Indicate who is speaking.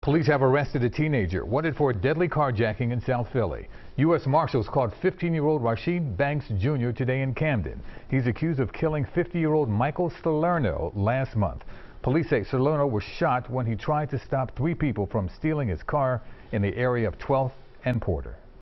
Speaker 1: Police have arrested a teenager wanted for a deadly carjacking in South Philly. U.S. Marshals caught 15-year-old Rasheed Banks Jr. today in Camden. He's accused of killing 50-year-old Michael Salerno last month. Police say Salerno was shot when he tried to stop three people from stealing his car in the area of 12th and Porter.